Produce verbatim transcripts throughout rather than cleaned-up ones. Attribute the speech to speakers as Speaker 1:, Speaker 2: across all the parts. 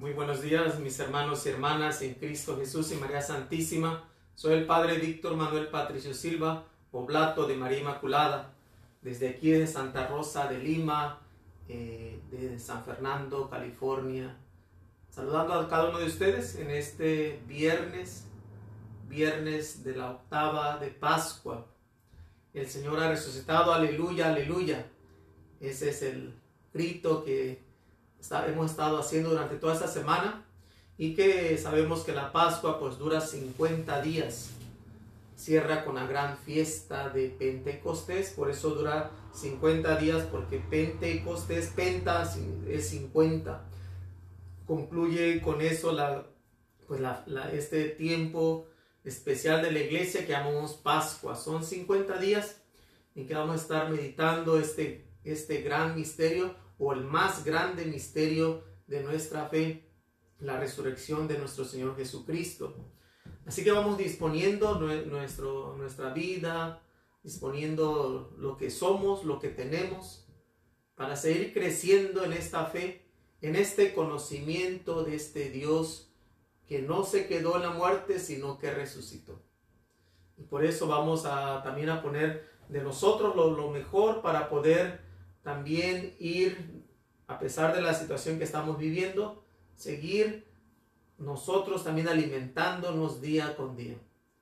Speaker 1: Muy buenos días, mis hermanos y hermanas en Cristo Jesús y María Santísima. Soy el Padre Víctor Manuel Patricio Silva, oblato de María Inmaculada, desde aquí de Santa Rosa de Lima, eh, de San Fernando, California. Saludando a cada uno de ustedes en este viernes, viernes de la octava de Pascua. El Señor ha resucitado, aleluya, aleluya. Ese es el grito que está, hemos estado haciendo durante toda esta semana, y que sabemos que la Pascua pues dura cincuenta días. Cierra con la gran fiesta de Pentecostés, por eso dura cincuenta días, porque Pentecostés, Penta es cincuenta. Concluye con eso la, pues la, la, este tiempo especial de la iglesia que llamamos Pascua. Son cincuenta días en que vamos a estar meditando este, este gran misterio, o el más grande misterio de nuestra fe, la resurrección de nuestro Señor Jesucristo. Así que vamos disponiendo nuestro, nuestra vida, disponiendo lo que somos, lo que tenemos, para seguir creciendo en esta fe, en este conocimiento de este Dios que no se quedó en la muerte, sino que resucitó. Y por eso vamos a también a poner de nosotros lo, lo mejor para poder también ir, a pesar de la situación que estamos viviendo, seguir nosotros también alimentándonos día con día.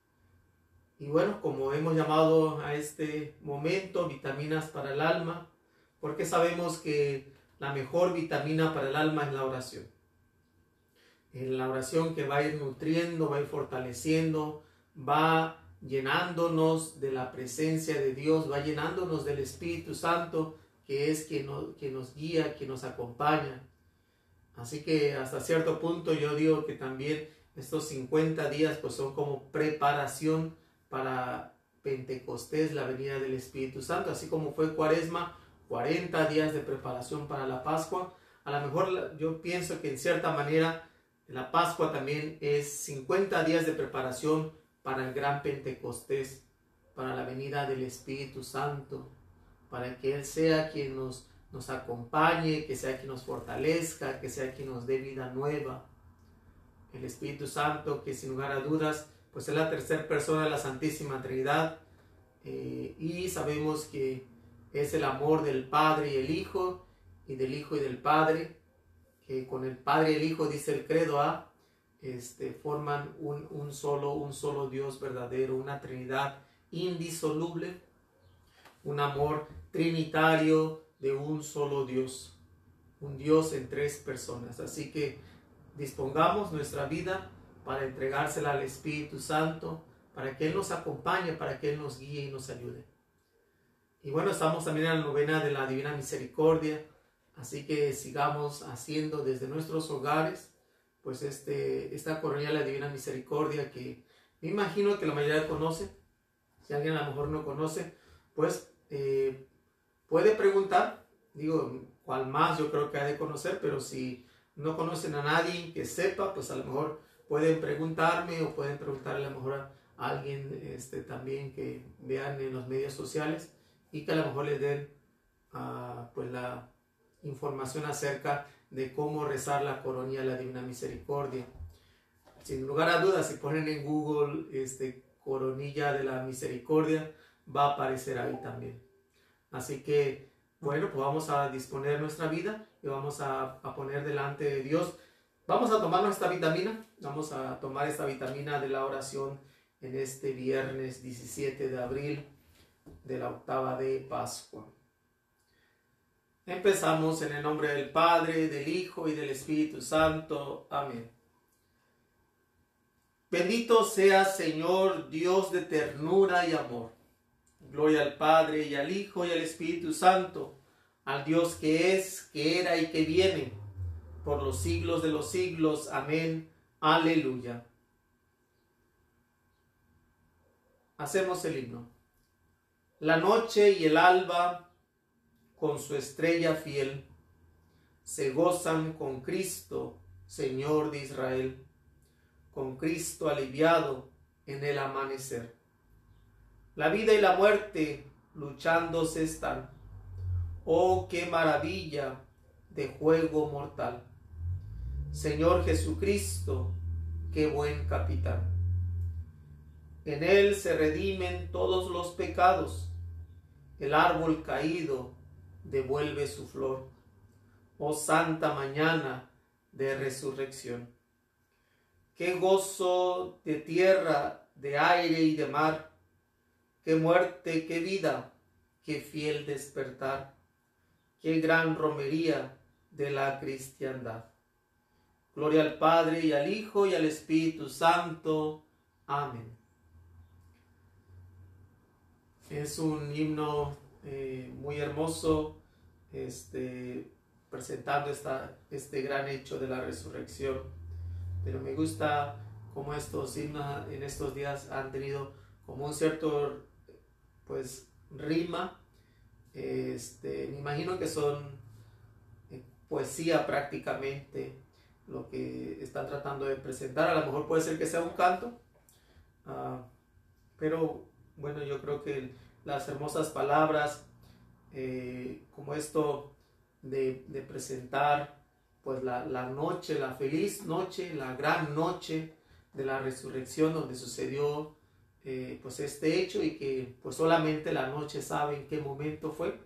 Speaker 1: Y bueno, como hemos llamado a este momento vitaminas para el alma, porque sabemos que la mejor vitamina para el alma es la oración. En la oración que va a ir nutriendo, va a ir fortaleciendo, va llenándonos de la presencia de Dios, va llenándonos del Espíritu Santo, que es quien nos, quien nos guía, quien nos acompaña. Así que hasta cierto punto yo digo que también estos cincuenta días pues son como preparación para Pentecostés, la venida del Espíritu Santo. Así como fue Cuaresma, cuarenta días de preparación para la Pascua. A lo mejor yo pienso que en cierta manera la Pascua también es cincuenta días de preparación para el gran Pentecostés, para la venida del Espíritu Santo, para que Él sea quien nos, nos acompañe, que sea quien nos fortalezca, que sea quien nos dé vida nueva. El Espíritu Santo, que sin lugar a dudas, pues es la tercera persona de la Santísima Trinidad, eh, y sabemos que es el amor del Padre y el Hijo, y del Hijo y del Padre, que con el Padre y el Hijo, dice el credo, ¿ah? este, forman un, un, solo, un solo Dios verdadero, una Trinidad indisoluble, un amor trinitario de un solo Dios, un Dios en tres personas. Así que dispongamos nuestra vida para entregársela al Espíritu Santo, para que Él nos acompañe, para que Él nos guíe y nos ayude. Y bueno, estamos también en la novena de la Divina Misericordia, así que sigamos haciendo desde nuestros hogares pues este, esta coronilla de la Divina Misericordia, que me imagino que la mayoría conoce. Si alguien a lo mejor no conoce, pues eh, puede preguntar, digo, cuál más yo creo que ha de conocer, pero si no conocen a nadie que sepa, pues a lo mejor pueden preguntarme, o pueden preguntarle a lo mejor a alguien este, también que vean en los medios sociales, y que a lo mejor les den uh, pues la información acerca de cómo rezar la coronilla de la Divina Misericordia. Sin lugar a dudas, si ponen en Google este, coronilla de la Misericordia, va a aparecer ahí también. Así que, bueno, pues vamos a disponer nuestra vida y vamos a, a poner delante de Dios. Vamos a tomar nuestra vitamina, vamos a tomar esta vitamina de la oración en este viernes diecisiete de abril de la octava de Pascua. Empezamos en el nombre del Padre, del Hijo y del Espíritu Santo. Amén. Bendito seas, Señor, Dios de ternura y amor. Gloria al Padre, y al Hijo, y al Espíritu Santo, al Dios que es, que era y que viene, por los siglos de los siglos. Amén. Aleluya. Hacemos el himno. La noche y el alba, con su estrella fiel, se gozan con Cristo, Señor de Israel, con Cristo aliviado en el amanecer. La vida y la muerte luchándose están. Oh, qué maravilla de juego mortal. Señor Jesucristo, qué buen capitán. En él se redimen todos los pecados, el árbol caído devuelve su flor. Oh santa mañana de resurrección. Qué gozo de tierra, de aire y de mar, qué muerte, qué vida, qué fiel despertar, qué gran romería de la cristiandad. Gloria al Padre y al Hijo y al Espíritu Santo. Amén. Es un himno eh, muy hermoso, este, presentando esta, este gran hecho de la resurrección. Pero me gusta cómo estos himnos en estos días han tenido como un cierto, pues, rima. Este, me imagino que son eh, poesía prácticamente lo que están tratando de presentar. A lo mejor puede ser que sea un canto, uh, pero bueno, yo creo que las hermosas palabras, eh, como esto de, de presentar pues la, la noche, la feliz noche, la gran noche de la resurrección, donde sucedió eh, pues este hecho, y que pues solamente la noche sabe en qué momento fue.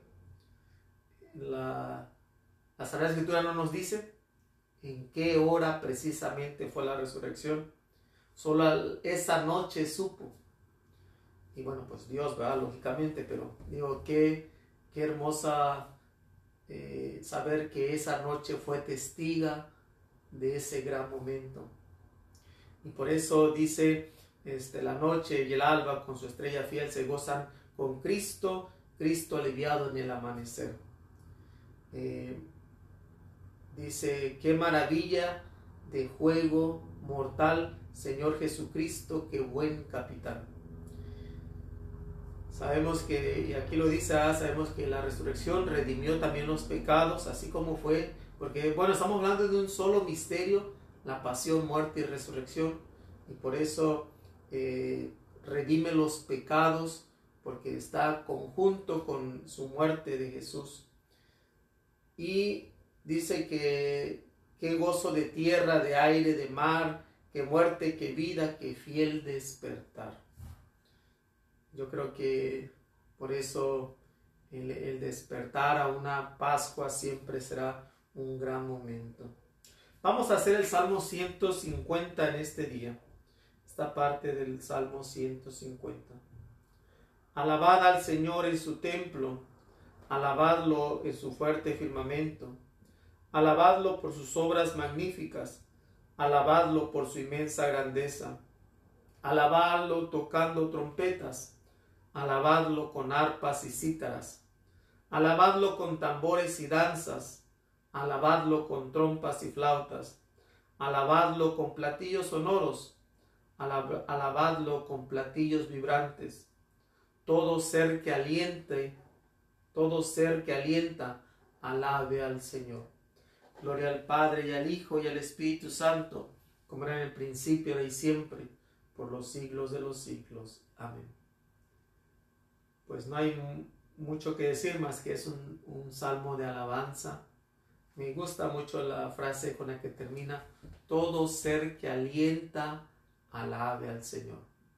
Speaker 1: La, la Sagrada Escritura no nos dice en qué hora precisamente fue la resurrección. Solo esa noche supo. Y bueno, pues Dios, ¿verdad? Lógicamente, pero digo, qué, qué hermosa eh, saber que esa noche fue testiga de ese gran momento. Y por eso dice, este, la noche y el alba con su estrella fiel se gozan con Cristo, Cristo aliviado en el amanecer. Eh, dice, qué maravilla de juego mortal, Señor Jesucristo, qué buen capitán. Sabemos que, y aquí lo dice, ah, sabemos que la resurrección redimió también los pecados, así como fue, porque bueno, estamos hablando de un solo misterio, la pasión, muerte y resurrección, y por eso eh, redime los pecados, porque está conjunto con su muerte de Jesús. Y dice que qué gozo de tierra, de aire, de mar, qué muerte, qué vida, qué fiel despertar. Yo creo que por eso el, el despertar a una Pascua siempre será un gran momento. Vamos a hacer el Salmo ciento cincuenta en este día. Esta parte del Salmo ciento cincuenta. Alabad al Señor en su templo, alabadlo en su fuerte firmamento, alabadlo por sus obras magníficas, alabadlo por su inmensa grandeza, alabadlo tocando trompetas, alabadlo con arpas y cítaras, alabadlo con tambores y danzas, alabadlo con trompas y flautas, alabadlo con platillos sonoros, alab- alabadlo con platillos vibrantes. Todo ser que aliente, todo ser que alienta, alabe al Señor. Gloria al Padre y al Hijo y al Espíritu Santo, como era en el principio, ahora y siempre, por los siglos de los siglos. Amén. Pues no hay mucho que decir más que es un, un salmo de alabanza. Me gusta mucho la frase con la que termina: todo ser que alienta, alabe al Señor.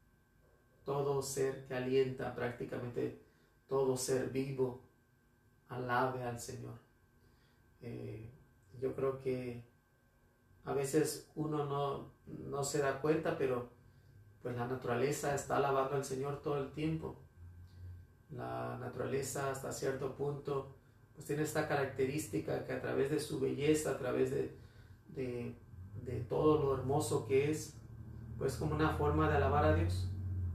Speaker 1: Todo ser que alienta, prácticamente todo ser vivo, alabe al Señor. Eh, yo creo que a veces uno no, no se da cuenta, pero pues la naturaleza está alabando al Señor todo el tiempo. La naturaleza hasta cierto punto pues tiene esta característica que a través de su belleza, a través de, de, de todo lo hermoso que es, pues como una forma de alabar a Dios.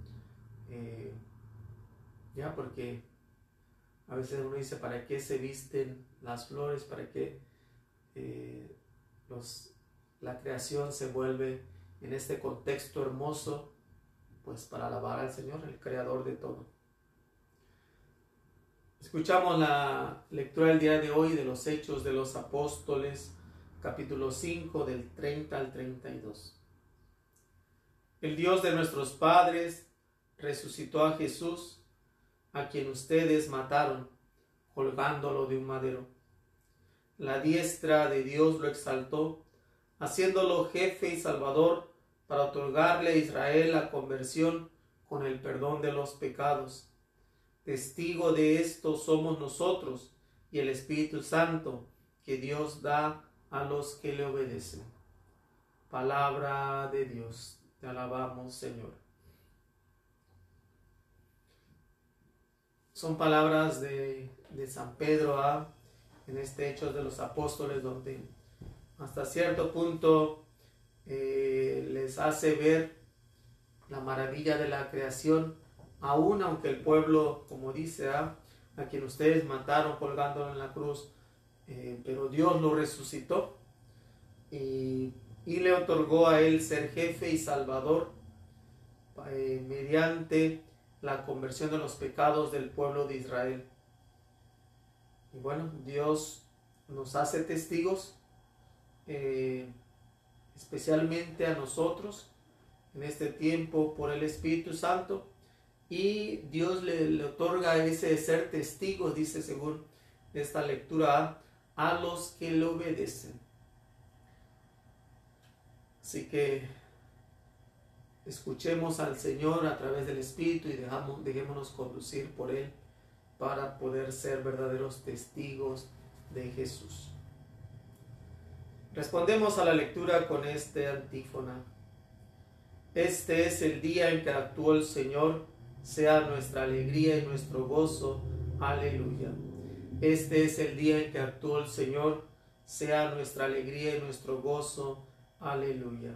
Speaker 1: Eh, ya, porque a veces uno dice, ¿para qué se visten las flores? ¿Para qué eh, los, la creación se vuelve en este contexto hermoso? Pues para alabar al Señor, el creador de todo. Escuchamos la lectura del día de hoy de los Hechos de los Apóstoles, capítulo cinco, del treinta al treinta y dos. El Dios de nuestros padres resucitó a Jesús, a quien ustedes mataron, colgándolo de un madero. La diestra de Dios lo exaltó, haciéndolo jefe y salvador para otorgarle a Israel la conversión con el perdón de los pecados. Testigo de esto somos nosotros y el Espíritu Santo que Dios da a los que le obedecen. Palabra de Dios. Te alabamos, Señor. Son palabras de, de San Pedro ¿ah? en este Hechos de los Apóstoles, donde hasta cierto punto eh, les hace ver la maravilla de la creación, aún aunque el pueblo, como dice, ¿ah? a quien ustedes mataron colgándolo en la cruz, eh, pero Dios lo resucitó y, y le otorgó a él ser jefe y salvador eh, mediante la conversión de los pecados del pueblo de Israel. Y bueno, Dios nos hace testigos, eh, especialmente a nosotros en este tiempo por el Espíritu Santo, y Dios le, le otorga ese ser testigo, dice según esta lectura, a los que le obedecen. Así que escuchemos al Señor a través del Espíritu y dejamos, dejémonos conducir por Él para poder ser verdaderos testigos de Jesús. Respondemos a la lectura con este antífona. Este es el día en que actuó el Señor, sea nuestra alegría y nuestro gozo. Aleluya. Este es el día en que actuó el Señor, sea nuestra alegría y nuestro gozo. Aleluya.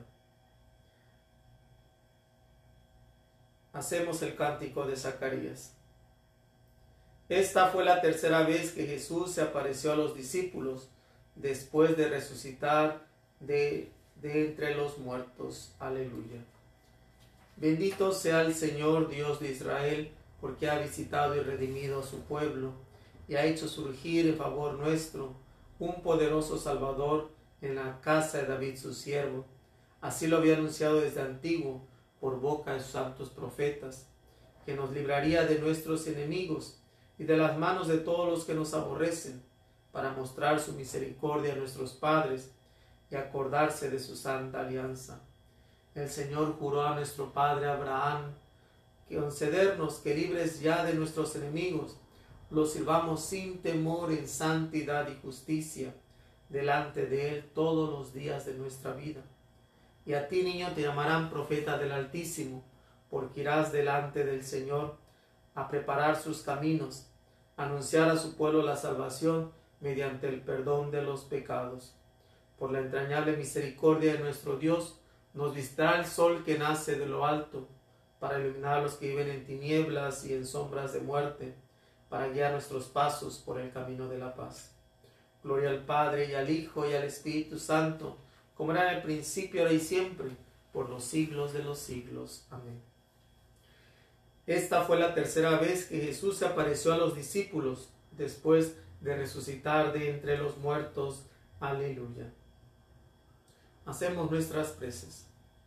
Speaker 1: Hacemos el cántico de Zacarías. Esta fue la tercera vez que Jesús se apareció a los discípulos después de resucitar de, de entre los muertos. Aleluya. Bendito sea el Señor Dios de Israel, porque ha visitado y redimido a su pueblo, y ha hecho surgir en favor nuestro un poderoso Salvador en la casa de David su siervo. Así lo había anunciado desde antiguo, por boca de sus santos profetas, que nos libraría de nuestros enemigos y de las manos de todos los que nos aborrecen, para mostrar su misericordia a nuestros padres y acordarse de su santa alianza. El Señor juró a nuestro padre Abraham que concedernos que, libres ya de nuestros enemigos, los sirvamos sin temor en santidad y justicia delante de Él todos los días de nuestra vida. Y a ti, niño, te llamarán profeta del Altísimo, porque irás delante del Señor a preparar sus caminos, a anunciar a su pueblo la salvación mediante el perdón de los pecados. Por la entrañable misericordia de nuestro Dios, nos visitará el sol que nace de lo alto, para iluminar a los que viven en tinieblas y en sombras de muerte, para guiar nuestros pasos por el camino de la paz. Gloria al Padre, y al Hijo, y al Espíritu Santo, como era en el principio, ahora y siempre, por los siglos de los siglos. Amén. Esta fue la tercera vez que Jesús se apareció a los discípulos, después de resucitar de entre los muertos. Aleluya. Hacemos nuestras preces.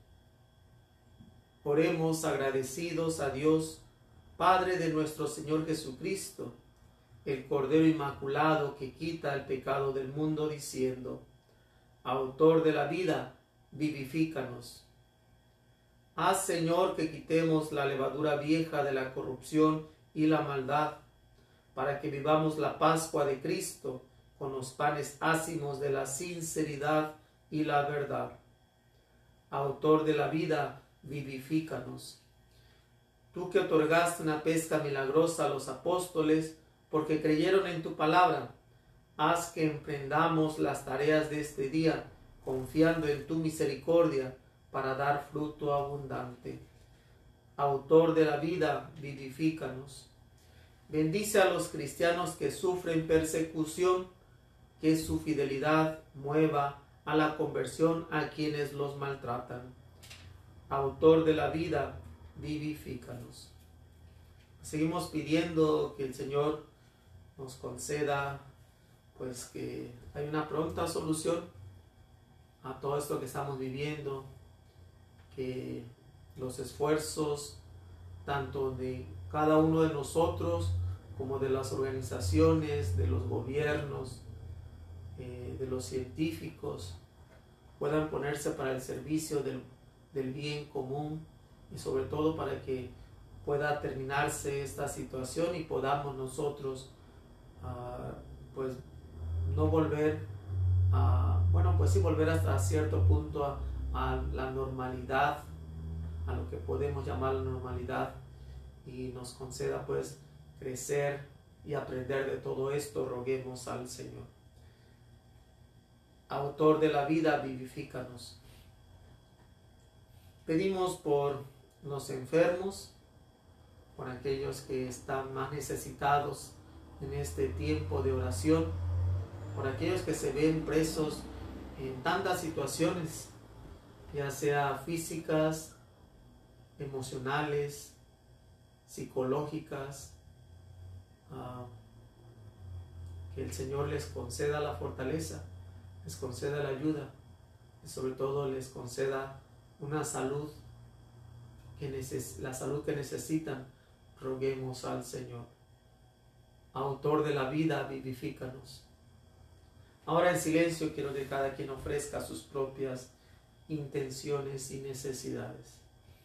Speaker 1: Oremos agradecidos a Dios, Padre de nuestro Señor Jesucristo, el Cordero Inmaculado que quita el pecado del mundo, diciendo: Autor de la vida, vivifícanos. Haz, Señor, que quitemos la levadura vieja de la corrupción y la maldad, para que vivamos la Pascua de Cristo con los panes ácimos de la sinceridad y la verdad. Autor de la vida, vivifícanos. Tú que otorgaste una pesca milagrosa a los apóstoles, porque creyeron en tu palabra, haz que emprendamos las tareas de este día, confiando en tu misericordia, para dar fruto abundante. Autor de la vida, vivifícanos. Bendice a los cristianos que sufren persecución, que su fidelidad mueva a la conversión a quienes los maltratan. Autor de la vida, vivifícanos. Seguimos pidiendo que el Señor nos conceda, pues, que hay una pronta solución a todo esto que estamos viviendo, que los esfuerzos tanto de cada uno de nosotros como de las organizaciones, de los gobiernos, eh, de los científicos, puedan ponerse para el servicio del, del bien común y sobre todo para que pueda terminarse esta situación y podamos nosotros uh, pues no volver a, bueno pues sí volver hasta cierto punto a, a la normalidad, a lo que podemos llamar la normalidad, y nos conceda pues crecer y aprender de todo esto. Roguemos al Señor. Autor de la vida, vivifícanos. Pedimos por los enfermos, por aquellos que están más necesitados en este tiempo de oración, por aquellos que se ven presos en tantas situaciones, ya sea físicas, emocionales, psicológicas, uh, que el Señor les conceda la fortaleza, les conceda la ayuda y sobre todo les conceda una salud, que neces- la salud que necesitan. Roguemos al Señor. Autor de la vida, vivifícanos. Ahora en silencio quiero que cada quien ofrezca sus propias intenciones y necesidades.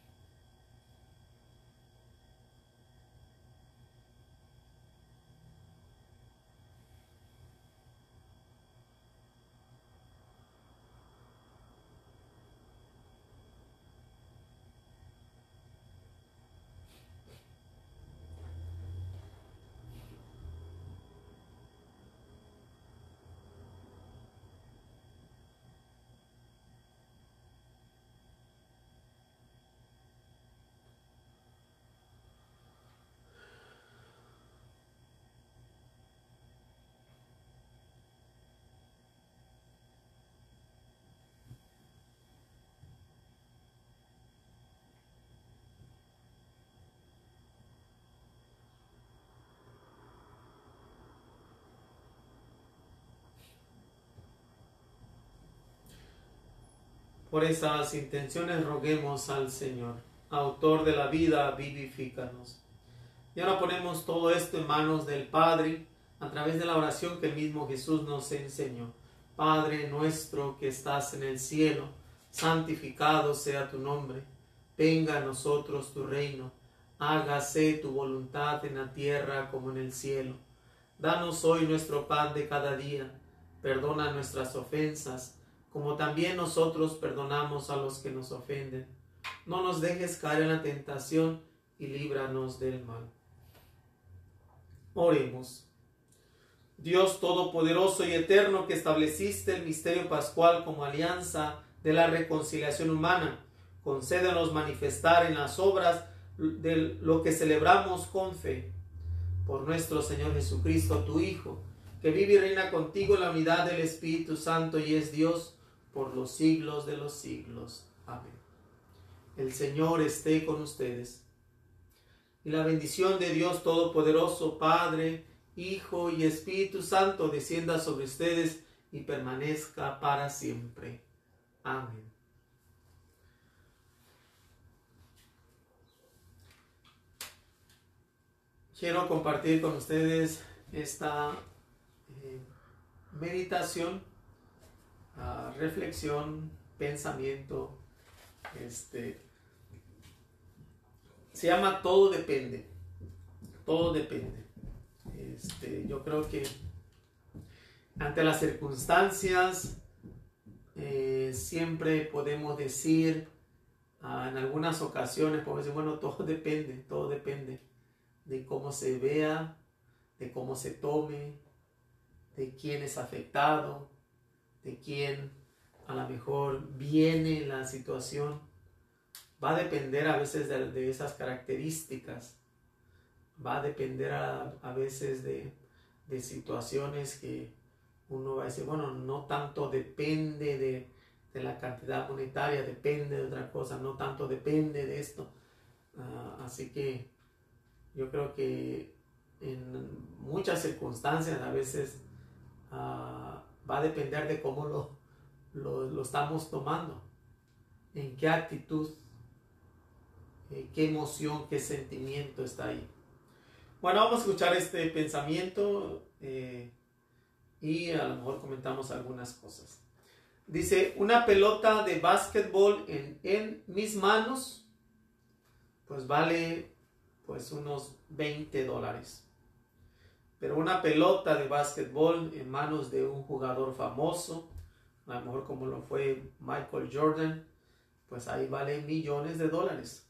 Speaker 1: Por esas intenciones roguemos al Señor. Autor de la vida, vivifícanos. Y ahora ponemos todo esto en manos del Padre a través de la oración que el mismo Jesús nos enseñó. Padre nuestro que estás en el cielo, santificado sea tu nombre. Venga a nosotros tu reino. Hágase tu voluntad en la tierra como en el cielo. Danos hoy nuestro pan de cada día. Perdona nuestras ofensas, como también nosotros perdonamos a los que nos ofenden. No nos dejes caer en la tentación y líbranos del mal. Oremos. Dios todopoderoso y eterno, que estableciste el misterio pascual como alianza de la reconciliación humana, concédenos manifestar en las obras de lo que celebramos con fe. Por nuestro Señor Jesucristo, tu Hijo, que vive y reina contigo en la unidad del Espíritu Santo y es Dios por los siglos de los siglos. Amén. El Señor esté con ustedes. Y la bendición de Dios Todopoderoso, Padre, Hijo y Espíritu Santo, descienda sobre ustedes y permanezca para siempre. Amén. Quiero compartir con ustedes esta eh, meditación, uh, reflexión, pensamiento. Este, se llama Todo Depende. Todo depende. Este, yo creo que ante las circunstancias eh, siempre podemos decir, uh, en algunas ocasiones podemos decir, bueno, todo depende, todo depende de cómo se vea, de cómo se tome, de quién es afectado, de quién a lo mejor viene la situación. Va a depender a veces de, de esas características. Va a depender a, a veces de, de situaciones que uno va a decir, bueno, no tanto depende de, de la cantidad monetaria, depende de otra cosa, no tanto depende de esto. Uh, así que yo creo que en muchas circunstancias a veces uh, va a depender de cómo lo, lo, lo estamos tomando, en qué actitud, eh, qué emoción, qué sentimiento está ahí. Bueno, vamos a escuchar este pensamiento eh, y a lo mejor comentamos algunas cosas. Dice, una pelota de básquetbol en, en mis manos, pues vale pues unos veinte dólares. Pero una pelota de básquetbol en manos de un jugador famoso, a lo mejor como lo fue Michael Jordan, pues ahí vale millones de dólares.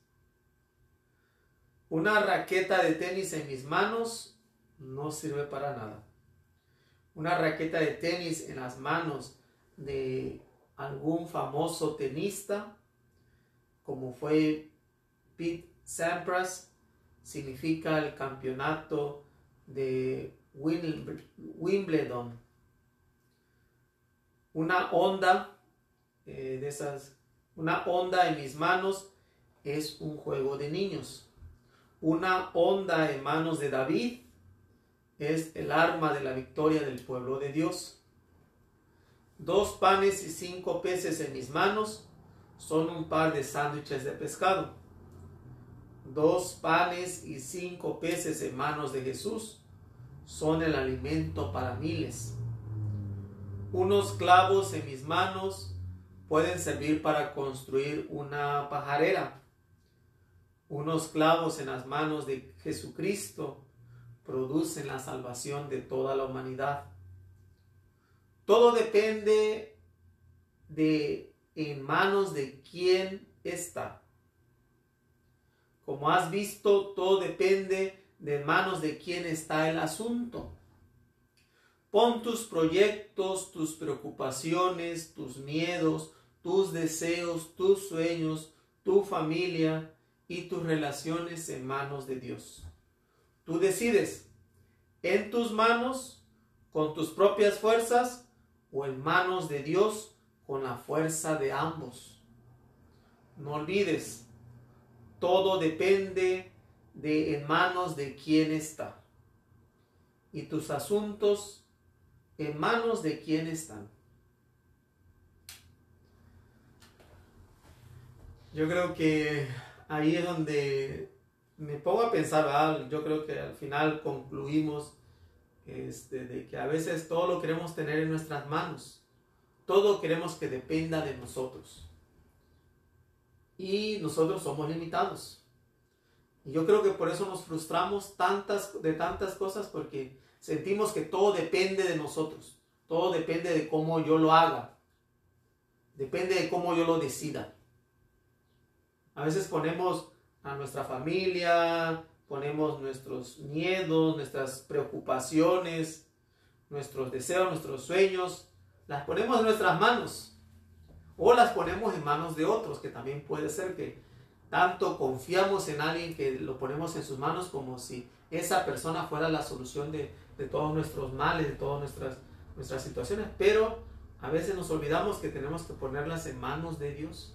Speaker 1: Una raqueta de tenis en mis manos no sirve para nada. Una raqueta de tenis en las manos de algún famoso tenista, como fue Pete Sampras, significa el campeonato de Wimbledon. Una onda eh, de esas, una onda en mis manos es un juego de niños. Una onda en manos de David es el arma de la victoria del pueblo de Dios. Dos panes y cinco peces en mis manos son un par de sándwiches de pescado. Dos panes y cinco peces en manos de Jesús son el alimento para miles. Unos clavos en mis manos pueden servir para construir una pajarera. Unos clavos en las manos de Jesucristo producen la salvación de toda la humanidad. Todo depende de en manos de quién está. Como has visto, todo depende de manos de quién está el asunto. Pon tus proyectos, tus preocupaciones, tus miedos, tus deseos, tus sueños, tu familia y tus relaciones en manos de Dios. Tú decides, en tus manos, con tus propias fuerzas, o en manos de Dios con la fuerza de ambos. No olvides, todo depende de en manos de quién está. Y tus asuntos en manos de quién están. Yo creo que ahí es donde me pongo a pensar, ¿verdad? Yo creo que al final concluimos Este, de que a veces todo lo queremos tener en nuestras manos, todo queremos que dependa de nosotros y nosotros somos limitados, y yo creo que por eso nos frustramos tantas, de tantas cosas, porque sentimos que todo depende de nosotros, todo depende de cómo yo lo haga, depende de cómo yo lo decida. A veces ponemos a nuestra familia, ponemos nuestros miedos, nuestras preocupaciones, nuestros deseos, nuestros sueños, las ponemos en nuestras manos o las ponemos en manos de otros, que también puede ser que tanto confiamos en alguien que lo ponemos en sus manos como si esa persona fuera la solución de, de todos nuestros males, de todas nuestras, nuestras situaciones, pero a veces nos olvidamos que tenemos que ponerlas en manos de Dios.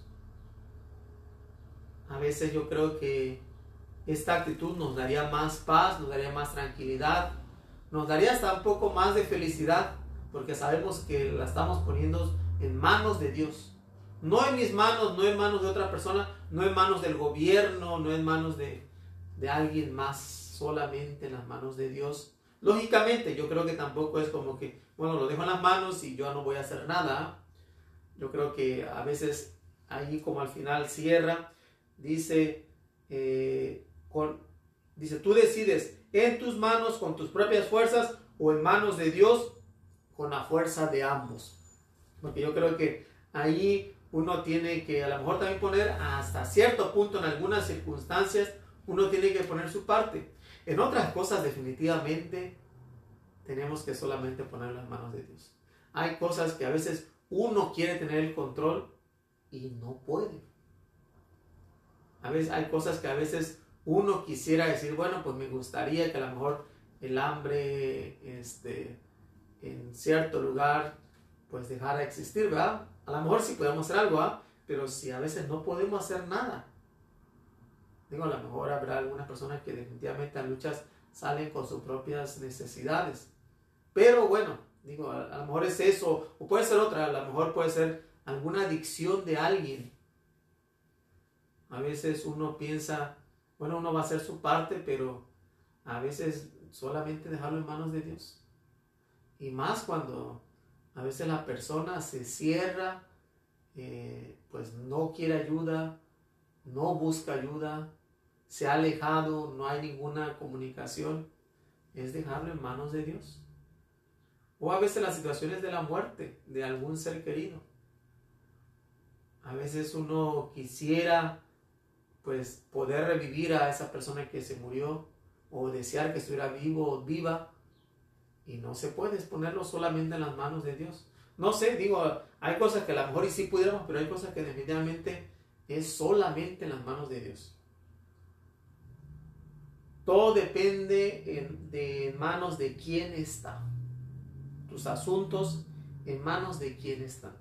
Speaker 1: A veces yo creo que esta actitud nos daría más paz, nos daría más tranquilidad, nos daría hasta un poco más de felicidad, porque sabemos que la estamos poniendo en manos de Dios. No en mis manos, no en manos de otra persona, no en manos del gobierno, no en manos de, de alguien más, solamente en las manos de Dios. Lógicamente, yo creo que tampoco es como que, bueno, lo dejo en las manos y yo no voy a hacer nada. Yo creo que a veces ahí como al final cierra, dice... Eh, Con, dice, tú decides en tus manos con tus propias fuerzas o en manos de Dios con la fuerza de ambos. Porque yo creo que ahí uno tiene que a lo mejor también poner hasta cierto punto en algunas circunstancias, uno tiene que poner su parte. En otras cosas definitivamente tenemos que solamente poner las manos de Dios. Hay cosas que a veces uno quiere tener el control y no puede. A veces hay cosas que a veces uno quisiera decir, bueno, pues me gustaría que a lo mejor el hambre este, en cierto lugar pues dejara de existir, ¿verdad? A lo mejor sí podemos hacer algo, ¿verdad? Pero si a veces no podemos hacer nada. Digo, a lo mejor habrá algunas personas que definitivamente a luchas salen con sus propias necesidades. Pero bueno, digo, a, a lo mejor es eso, o puede ser otra, a lo mejor puede ser alguna adicción de alguien. A veces uno piensa, bueno, uno va a hacer su parte, pero a veces solamente dejarlo en manos de Dios. Y más cuando A veces la persona se cierra, eh, pues no quiere ayuda, no busca ayuda, se ha alejado, no hay ninguna comunicación. Es dejarlo en manos de Dios. O a veces las situaciones de la muerte de algún ser querido. A veces uno quisiera pues poder revivir a esa persona que se murió o desear que estuviera vivo o viva, y no se puede, es ponerlo solamente en las manos de Dios. No sé, digo, hay cosas que a lo mejor y sí pudiéramos, pero hay cosas que definitivamente es solamente en las manos de Dios. Todo depende en, de manos de quién está. Tus asuntos en manos de quién están.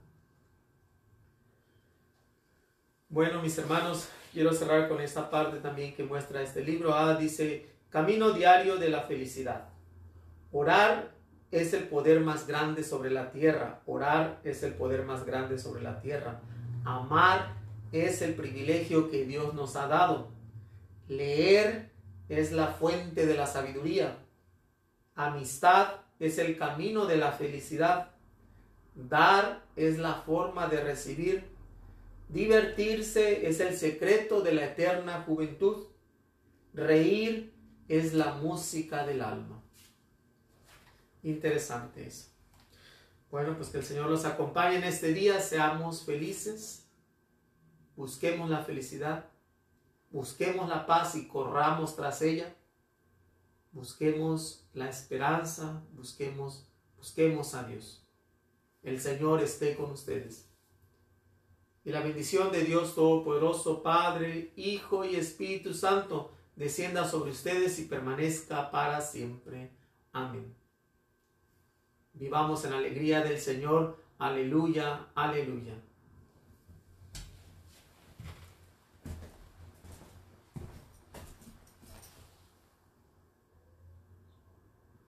Speaker 1: Bueno, mis hermanos, quiero cerrar con esta parte también que muestra este libro. Ah, dice, camino diario de la felicidad. Orar es el poder más grande sobre la tierra. Orar es el poder más grande sobre la tierra. Amar es el privilegio que Dios nos ha dado. Leer es la fuente de la sabiduría. Amistad es el camino de la felicidad. Dar es la forma de recibir. Divertirse es el secreto de la eterna juventud. Reír es la música del alma. Interesante eso. Bueno, pues que el Señor los acompañe en este día. Seamos felices. Busquemos la felicidad. Busquemos la paz y corramos tras ella. Busquemos la esperanza. Busquemos, busquemos a Dios. El Señor esté con ustedes. Y la bendición de Dios Todopoderoso, Padre, Hijo y Espíritu Santo, descienda sobre ustedes y permanezca para siempre. Amén. Vivamos en alegría del Señor. Aleluya, aleluya.